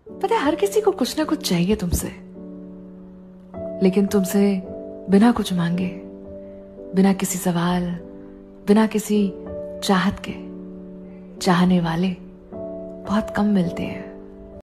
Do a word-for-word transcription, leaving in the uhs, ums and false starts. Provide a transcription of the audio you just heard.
पता है हर किसी को कुछ ना कुछ चाहिए तुमसे, लेकिन तुमसे बिना कुछ मांगे, बिना किसी सवाल, बिना किसी चाहत के चाहने वाले बहुत कम मिलते हैं।